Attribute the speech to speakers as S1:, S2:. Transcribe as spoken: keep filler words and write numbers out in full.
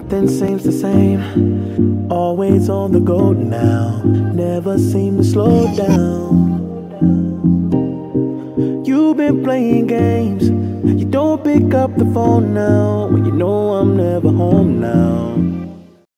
S1: Nothing seems the same. Always on the go now. Never seem to slow down. You've been playing games. You don't pick up the phone now when you know I'm never home now.